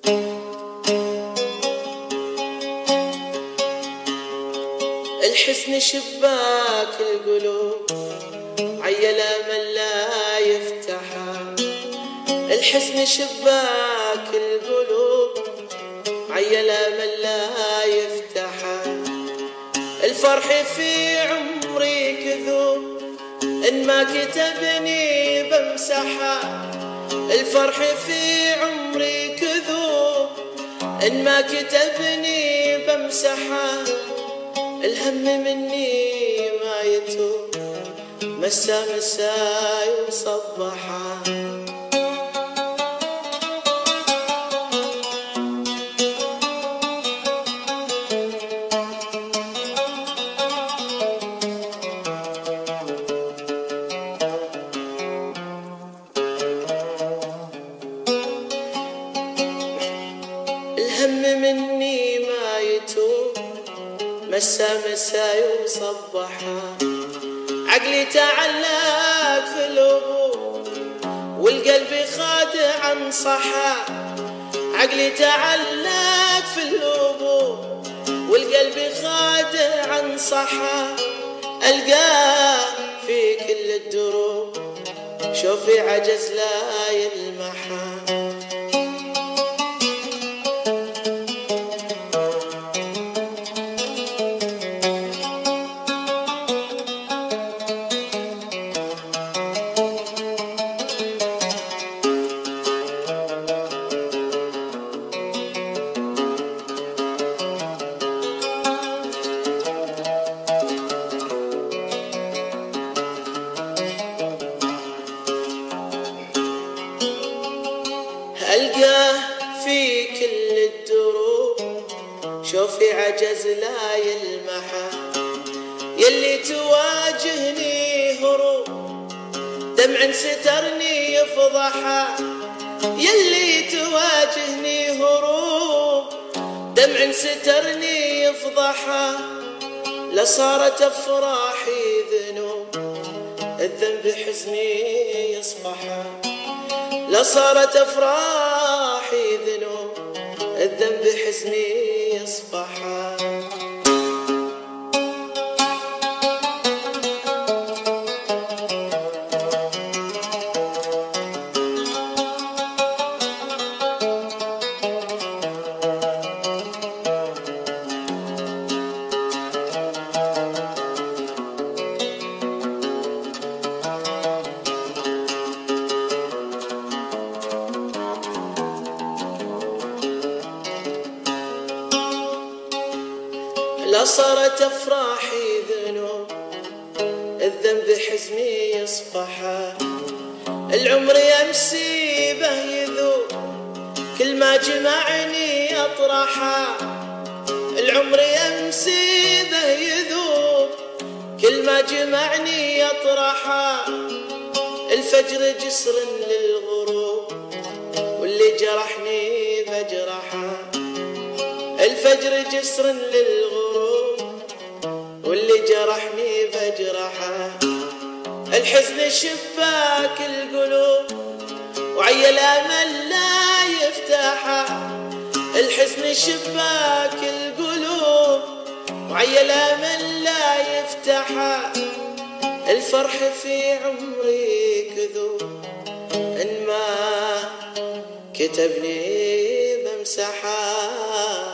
الحزن شباك القلوب عيلة من لا يفتحها. الحزن شباك القلوب عيلة من لا يفتحها. الفرح في عمري كذوب إن ما كتبني بمسحها. الفرح في عمري كذوب إن ما كتبني بمسحها. الهم مني ما يتوب مسا مساي وصبحا. الهم مني ما يتوب مسا مساي وصبحا. عقلي تعلق في الهبوط والقلب خادع صحا. عقلي تعلق في الهبوط والقلب خادع صحا. ألقاه في كل الدروب شوفي عجز لا يلمحا. ألقاه في كل الدروب شوفي عجز لا يلمحا. يلي تواجهني هروب دمع سترني يفضحا. يلي تواجهني هروب دمع سترني يفضحا. لصارت أفراحي ذنوب الذنب حزني يصفحا. لصارت أفراحي ذنوب الذنب حزني يصفحا. لصارت أفراحي ذنوب الذنب حزني يصفحا. العمر يمسي به يذوب كل ما جمعني أطرحا. العمر يمسي به يذوب كل ما جمعني أطرحا. الفجر جسر للغروب واللي جرحني بجرحا. الفجر جسر للغروب واللي جرحني بجرحا. الحزن شباك القلوب وعيل امل لا يفتحا. الحزن شباك القلوب وعيل امل لا يفتحا. الفرح في عمري كذوب إن ما كتبني بمسحا.